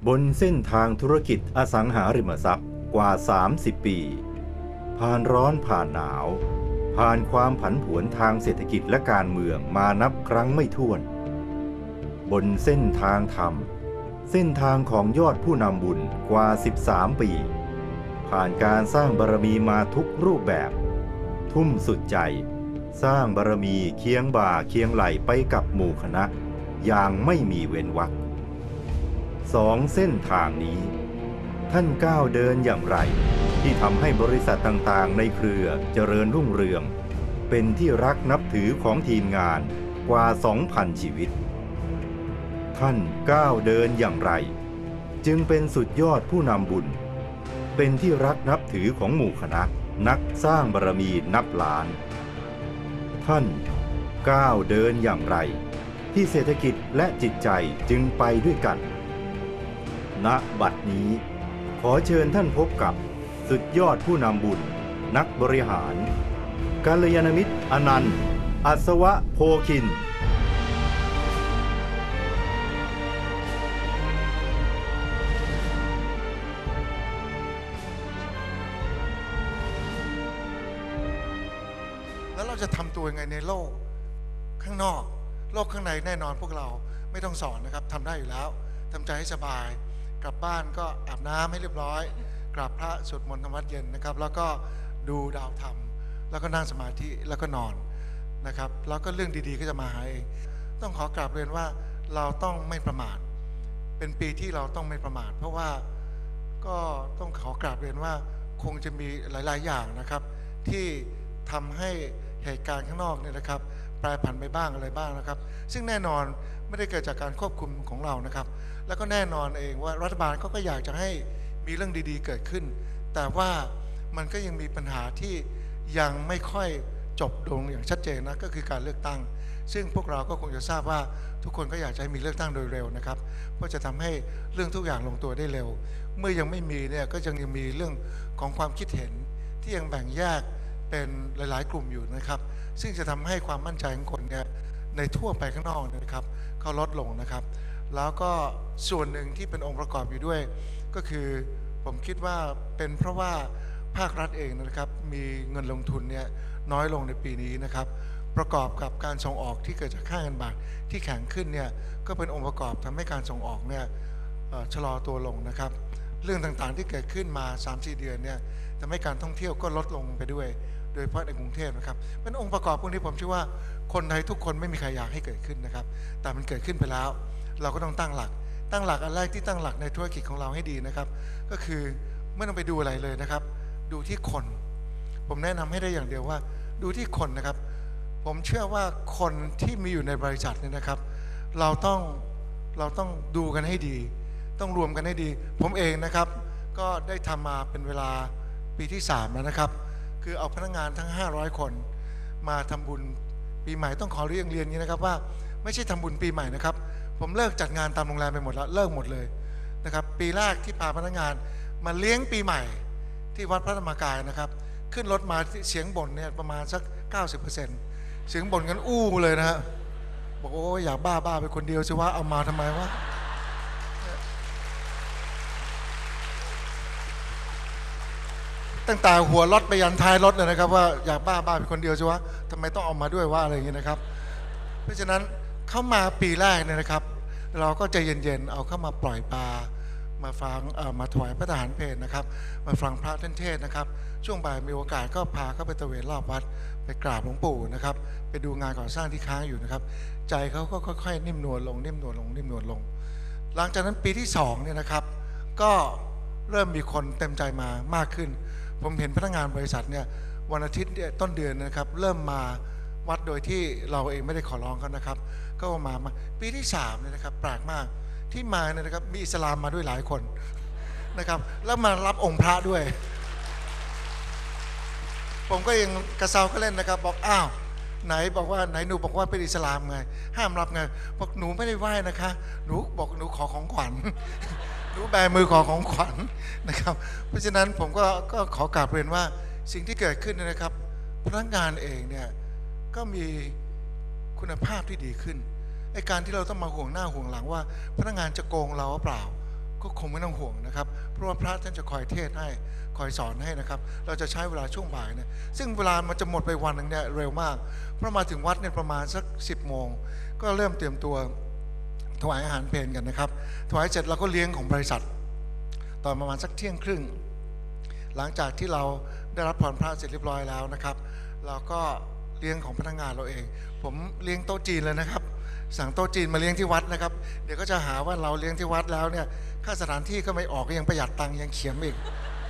บนเส้นทางธุรกิจอสังหาริมทรัพย์กว่า 30 ปี ผ่านร้อนผ่านหนาวผ่านความผันผวนทางเศรษฐกิจและการเมืองมานับครั้งไม่ถ้วนบนเส้นทางธรรมเส้นทางของยอดผู้นำบุญกว่า 13 ปีผ่านการสร้างบารมีมาทุกรูปแบบทุ่มสุดใจสร้างบารมีเคียงบ่าเคียงไหลไปกับหมู่คณะอย่างไม่มีเว้นวรรคสองเส้นทางนี้ท่านก้าวเดินอย่างไรที่ทำให้บริษัทต่างๆในเครือเจริญรุ่งเรืองเป็นที่รักนับถือของทีมงานกว่า 2,000 ชีวิตท่านก้าวเดินอย่างไรจึงเป็นสุดยอดผู้นำบุญเป็นที่รักนับถือของหมู่คณะนักสร้างบารมีนับล้านท่านก้าวเดินอย่างไรที่เศรษฐกิจและจิตใจจึงไปด้วยกันณ บัดนี้ขอเชิญท่านพบกับสุดยอดผู้นำบุญนักบริหารกัลยาณมิตรอนันต์อัศวะโพคินแล้วเราจะทำตัวยังไงในโลกข้างนอกโลกข้างในแน่นอนพวกเราไม่ต้องสอนนะครับทำได้อยู่แล้วทำใจให้สบายกลับบ้านก็อาบน้ำให้เรียบร้อยกราบพระสวดมนต์ทำวัดเย็นนะครับแล้วก็ดูดาวธรรมแล้วก็นั่งสมาธิแล้วก็นอนนะครับแล้วก็เรื่องดีๆก็จะมาหาเองต้องขอกราบเรียนว่าเราต้องไม่ประมาทเป็นปีที่เราต้องไม่ประมาทเพราะว่าก็ต้องขอกราบเรียนว่าคงจะมีหลายๆอย่างนะครับที่ทำให้เหตุการณ์ข้างนอกเนี่ยนะครับแปรผันไปบ้างอะไรบ้างนะครับซึ่งแน่นอนไม่ได้เกิดจากการควบคุมของเรานะครับแล้วก็แน่นอนเองว่ารัฐบาลก็อยากจะให้มีเรื่องดีๆเกิดขึ้นแต่ว่ามันก็ยังมีปัญหาที่ยังไม่ค่อยจบลงอย่างชัดเจนนะก็คือการเลือกตั้งซึ่งพวกเราก็คงจะทราบว่าทุกคนก็อยากจะให้มีเลือกตั้งโดยเร็วนะครับเพราะจะทำให้เรื่องทุกอย่างลงตัวได้เร็วเมื่อยังไม่มีเนี่ยก็ยังมีเรื่องของความคิดเห็นที่ยังแบ่งแยกเป็นหลายๆกลุ่มอยู่นะครับซึ่งจะทำให้ความมั่นใจของคนเนี่ยในทั่วไปข้างนอกนะครับเขาลดลงนะครับแล้วก็ส่วนหนึ่งที่เป็นองค์ประกอบอยู่ด้วยก็คือผมคิดว่าเป็นเพราะว่าภาครัฐเองนะครับมีเงินลงทุนเนี่ยน้อยลงในปีนี้นะครับประกอบกับการส่งออกที่เกิดจากค่าเงินบาทที่แข็งขึ้นเนี่ยก็เป็นองค์ประกอบทำให้การส่งออกเนี่ยชะลอตัวลงนะครับเรื่องต่างๆที่เกิดขึ้นมา 3-4 เดือนเนี่ยทำให้การท่องเที่ยวก็ลดลงไปด้วยโดยเฉพาะในกรุงเทพนะครับเป็นองค์ประกอบพวกนี้ผมเชื่อว่าคนไทยทุกคนไม่มีใครอยากให้เกิดขึ้นนะครับแต่มันเกิดขึ้นไปแล้วเราก็ต้องตั้งหลักอันแรกที่ตั้งหลักในธุรกิจของเราให้ดีนะครับก็คือไม่ต้องไปดูอะไรเลยนะครับดูที่คนผมแนะนำให้ได้อย่างเดียวว่าดูที่คนนะครับผมเชื่อว่าคนที่มีอยู่ในบริษัทเนี่ยนะครับเราต้องดูกันให้ดีต้องรวมกันให้ดีผมเองนะครับก็ได้ทำมาเป็นเวลาปีที่3แล้วนะครับคือเอาพนักงานทั้ง500คนมาทำบุญปีใหม่ต้องขอเรียนอย่างนี้นะครับว่าไม่ใช่ทำบุญปีใหม่นะครับผมเลิกจัดงานตามโรงแรมไปหมดแล้วเลิกหมดเลยนะครับปีแรกที่พาพนักงานมาเลี้ยงปีใหม่ที่วัดพระธรรมกายนะครับขึ้นรถมาเสียงบ่นเนี่ยประมาณสัก 90% เสียงบ่นกันอู้เลยนะฮะบอกโอ้อยากบ้าไปคนเดียวสิวะเอามาทำไมวะตั้งแต่หัวรถไปยันท้ายรถเลยนะครับว่าอยากบ้าไปคนเดียวสิวะทำไมต้องเอามาด้วยวะอะไรอย่างเงี้ยนะครับเพราะฉะนั้นเข้ามาปีแรกเนี่ยนะครับเราก็ใจเย็นๆเอาเข้ามาปล่อยปลามาฟังมาถวายพระทหารเพลนะครับมาฟังพระท่านเทศนะครับช่วงบ่ายมีโอกาสก็พาเข้าไปตระเวนรอบวัดไปกราบหลวงปู่นะครับไปดูงานก่อสร้างที่ค้างอยู่นะครับใจเขาก็ค่อยๆนิ่มนวลลงหลังจากนั้นปีที่2เนี่ยนะครับก็เริ่มมีคนเต็มใจมามากขึ้นผมเห็นพนักงานบริษัทเนี่ยวันอาทิตย์ต้นเดือนนะครับเริ่มมาวัดโดยที่เราเองไม่ได้ขอร้องเขานะครับก็มาปีที่3เนี่ยนะครับแปลกมากที่มาเนี่ยนะครับมีอิสลามมาด้วยหลายคนนะครับแล้วมารับองค์พระด้วยผมก็ยังกระเซาก็เล่นนะครับบอกอ้าวไหนบอกว่าไหนหนูบอกว่าเป็นอิสลามไงห้ามรับไงบอกหนูไม่ได้ไหว้นะคะหนูบอกหนูขอของขวัญหนูแบมือขอของขวัญนะครับเพราะฉะนั้นผมก็ขอกราบเรียนว่าสิ่งที่เกิดขึ้นนะครับพนักงานเองเนี่ยก็มีคุณภาพที่ดีขึ้นไอ้การที่เราต้องมาห่วงหน้าห่วงหลังว่าพนักงานจะโกงเราหรือเปล่าก็คงไม่ต้องห่วงนะครับเพราะว่าพระท่านจะคอยเทศให้คอยสอนให้นะครับเราจะใช้เวลาช่วงบ่ายเนี่ยซึ่งเวลามันจะหมดไปวันหนึ่งเนี่ยเร็วมากเพราะมาถึงวัดเนี่ยประมาณสัก10 โมงก็เริ่มเตรียมตัวถวายอาหารเพลกันนะครับถวายเสร็จเราก็เลี้ยงของบริษัทตอนประมาณสักเที่ยงครึ่งหลังจากที่เราได้รับพรพระเสร็จเรียบร้อยแล้วนะครับเราก็เลี้ยงของพนักงานเราเองผมเลี้ยงโต๊ะจีนเลยนะครับสั่งโต๊ะจีนมาเลี้ยงที่วัดนะครับเดี๋ยวก็จะหาว่าเราเลี้ยงที่วัดแล้วเนี่ยค่าสถานที่ก็ไม่ออกก็ยังประหยัดตังค์ยังเขียมอีก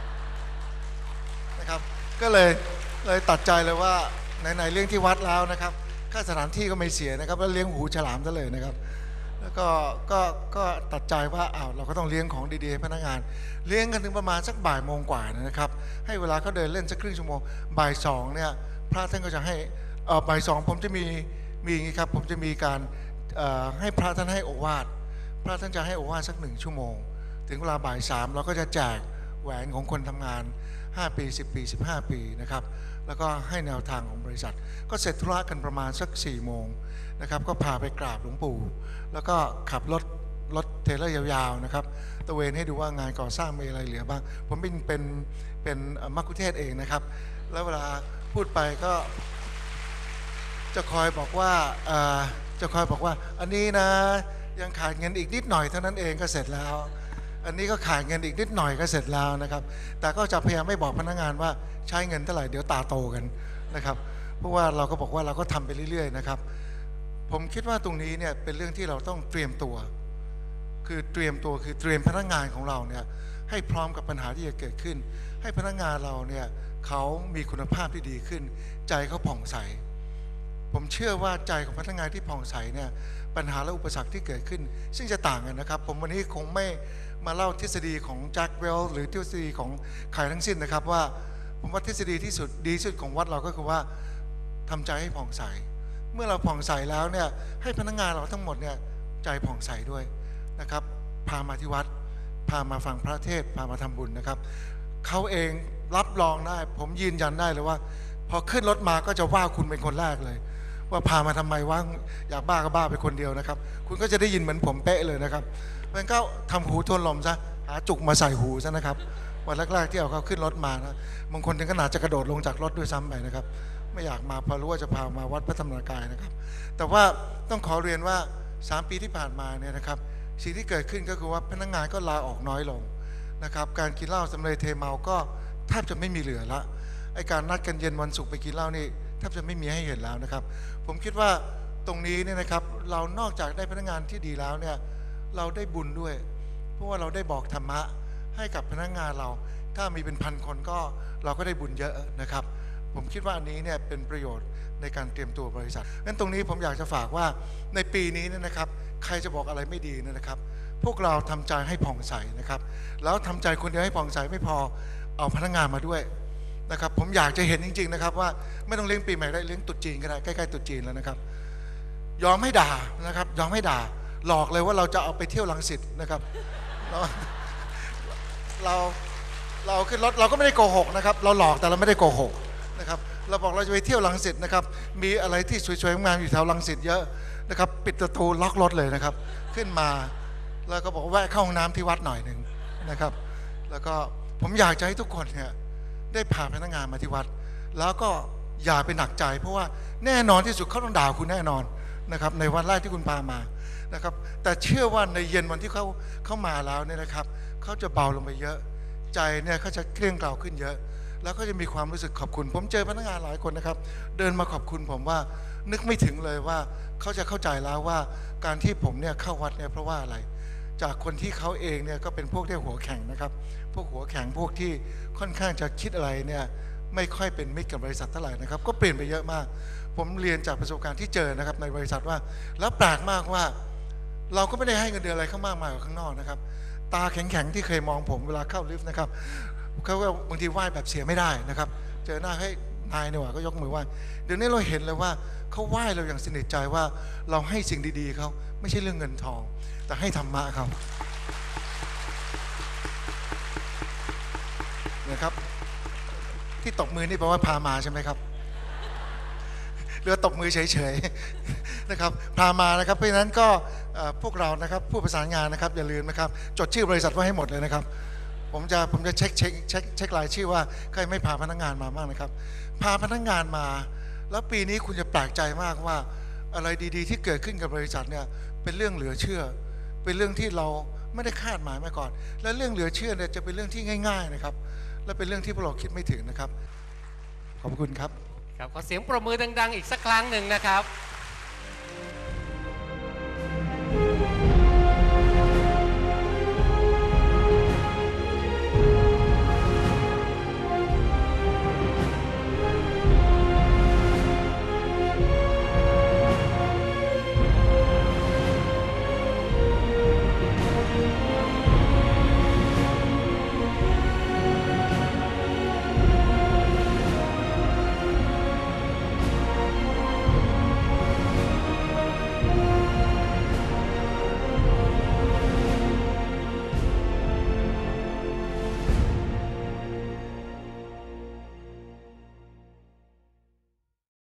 นะครับก็เลยตัดใจเลยว่าไหนๆเลี้ยงที่วัดแล้วนะครับค่าสถานที่ก็ไม่เสียนะครับแล้วเลี้ยงหูฉลามซะเลยนะครับแล้วก็ตัดใจว่าเราก็ต้องเลี้ยงของดีๆให้พนักงานเลี้ยงกันถึงประมาณสักบ่ายโมงกว่านะครับให้เวลาเขาเดินเล่นสักครึ่งชั่วโมงบ่ายสองเนี่ยพระท่านก็จะให้บ่ายสองผมจะมีอย่างนี้ครับผมจะมีการให้พระท่านให้โอวาทพระท่านจะให้โอวาทสัก1 ชั่วโมงถึงเวลาบ่ายสามเราก็จะแจกแหวนของคนทำงาน5 ปี10 ปี15 ปีนะครับแล้วก็ให้แนวทางของบริษัทก็เสร็จธุระกันประมาณสัก4 โมงนะครับก็พาไปกราบหลวงปู่แล้วก็ขับรถเทเลอร์ยาวๆนะครับตะเวนให้ดูว่างานก่อสร้างมีอะไรเหลือบ้างผมเป็นมัคคุเทศก์เองนะครับแล้วเวลาพูดไปก็จะคอยบอกว่าอันนี้นะยังขาดเงินอีกนิดหน่อยเท่านั้นเองก็เสร็จแล้วอันนี้ก็ขาดเงินอีกนิดหน่อยก็เสร็จแล้วนะครับแต่ก็จะพยายามไม่บอกพนักงานว่าใช้เงินเท่าไหร่เดี๋ยวตาโตกันนะครับเพราะว่าเราก็บอกว่าเราก็ทำไปเรื่อยๆนะครับผมคิดว่าตรงนี้เนี่ยเป็นเรื่องที่เราต้องเตรียมตัวคือเตรียมพนักงานของเราเนี่ยให้พร้อมกับปัญหาที่จะเกิดขึ้นให้พนักงานเราเนี่ยเขามีคุณภาพที่ดีขึ้นใจเขาผ่องใสผมเชื่อว่าใจของพนักงานที่ผ่องใสเนี่ยปัญหาและอุปสรรคที่เกิดขึ้นซึ่งจะต่างกันนะครับผมวันนี้คงไม่มาเล่าทฤษฎีของแจ็คเวลหรือทฤษฎีของใครทั้งสิ้นนะครับว่าผมว่าทฤษฎีที่ดีสุดของวัดเราก็คือว่าทำใจให้ผ่องใสเมื่อเราผ่องใสแล้วเนี่ยให้พนักงานเราทั้งหมดเนี่ยใจผ่องใสด้วยนะครับพามาที่วัดพามาฟังพระเทศน์พามาทำบุญนะครับเขาเองรับรองได้ผมยืนยันได้เลยว่าพอขึ้นรถมาก็จะว่าคุณเป็นคนแรกเลยว่าพามาทำไมว่างอยากบ้าก็บ้าไปคนเดียวนะครับคุณก็จะได้ยินเหมือนผมเป๊ะเลยนะครับมันก็ทำหูทวนลมซะหาจุกมาใส่หูซะนะครับวันแรกๆที่เอาเขาขึ้นรถมานะบางคนถึงขนาดจะกระโดดลงจากรถด้วยซ้ำไปนะครับไม่อยากมาพอรู้ว่าจะพามาวัดพระธรรมกายนะครับแต่ว่าต้องขอเรียนว่า3 ปีที่ผ่านมาเนี่ยนะครับสิ่งที่เกิดขึ้นก็คือว่าพนักงานก็ลาออกน้อยลงนะครับการกินเหล้าสำเร็จเทเมาก็แทบจะไม่มีเหลือละไอการนัดกันเย็นวันศุกร์ไปกินเหล้านี่แทบจะไม่มีให้เห็นแล้วนะครับผมคิดว่าตรงนี้เนี่ยนะครับเรานอกจากได้พนักงานที่ดีแล้วเนี่ยเราได้บุญด้วยเพราะว่าเราได้บอกธรรมะให้กับพนักงานเราถ้ามีเป็น1,000 คนก็เราก็ได้บุญเยอะนะครับผมคิดว่าอันนี้เนี่ยเป็นประโยชน์ในการเตรียมตัวบริษัทงั้นตรงนี้ผมอยากจะฝากว่าในปีนี้เนี่ยนะครับใครจะบอกอะไรไม่ดีเนี่ยนะครับพวกเราทำใจให้ผ่องใสนะครับแล้วทำใจคนเดียวให้ผ่องใสไม่พอเอาพนักงานมาด้วยนะครับผมอยากจะเห็นจริงๆนะครับว่าไม่ต้องเลี้ยงปีใหม่ได้เลี้ยงตรุษจีนก็ได้ใกล้ๆตรุษจีนแล้วนะครับยอมให้ด่านะครับยอมให้ด่าหลอกเลยว่าเราจะเอาไปเที่ยวรังสิตนะครับเราขึ้นรถเราก็ไม่ได้โกหกนะครับเราหลอกแต่เราไม่ได้โกหกนะครับเราบอกเราจะไปเที่ยวรังสิตนะครับมีอะไรที่สวยๆงามอยู่แถวรังสิตเยอะนะครับปิดประตูล็อกรถเลยนะครับขึ้นมาแล้วก็บอกแวะเข้าห้องน้ำที่วัดหน่อยหนึ่งนะครับแล้วก็ผมอยากจะให้ทุกคนเนี่ยได้พาพนักงานมาที่วัดแล้วก็อย่าไปหนักใจเพราะว่าแน่นอนที่สุดเขาต้องด่าคุณแน่นอนนะครับในวันแรกที่คุณพามานะครับแต่เชื่อว่าในเย็นวันที่เขามาแล้วเนี่ยนะครับเขาจะเบาลงไปเยอะใจเนี่ยเขาจะเกลี้ยงเกลาขึ้นเยอะแล้วก็จะมีความรู้สึกขอบคุณผมเจอพนักงานหลายคนนะครับเดินมาขอบคุณผมว่านึกไม่ถึงเลยว่าเขาจะเข้าใจแล้วว่าการที่ผมเนี่ยเข้าวัดเนี่ยเพราะว่าอะไรจากคนที่เขาเองเนี่ยก็เป็นพวกที่หัวแข็งนะครับพวกหัวแข็งพวกที่ค่อนข้างจะคิดอะไรเนี่ยไม่ค่อยเป็นมิตรกับบริษัทเท่าไหร่นะครับก็เปลี่ยนไปเยอะมากผมเรียนจากประสบการณ์ที่เจอนะครับในบริษัทว่าแล้วแปลกมากว่าเราก็ไม่ได้ให้เงินเดือนอะไรเขามากมายกว่าข้างนอกนะครับตาแข็งๆที่เคยมองผมเวลาเข้าลิฟต์นะครับเขาก็บางทีไหว้แบบเสียไม่ได้นะครับเจอหน้าให้นายเนี่ยว่าก็ยกมือไหว้เดี๋ยวนี้เราเห็นเลยว่าเขาไหว้เราอย่างสนิทใจว่าเราให้สิ่งดีๆเขาไม่ใช่เรื่องเงินทองแต่ให้ธรรมะเขานะครับที่ตบมือนี่แปลว่าพามาใช่ไหมครับเหลือตบมือเฉยๆนะครับพามานะครับเพราะฉะนั้นก็พวกเรานะครับผู้ประสานงานนะครับอย่าลืมนะครับจดชื่อบริษัทไว้ให้หมดเลยนะครับผมจะเช็ครายชื่อว่าใครไม่พาพนักงานมาบ้างนะครับพาพนักงานมาแล้วปีนี้คุณจะแปลกใจมากว่าอะไรดีๆที่เกิดขึ้นกับบริษัทเนี่ยเป็นเรื่องเหลือเชื่อเป็นเรื่องที่เราไม่ได้คาดหมายมาก่อนและเรื่องเหลือเชื่อเนี่ยจะเป็นเรื่องที่ง่ายๆนะครับและเป็นเรื่องที่พวกเราคิดไม่ถึงนะครับขอบคุณครับครับขอเสียงปรบมือดังๆอีกสักครั้งหนึ่งนะครับ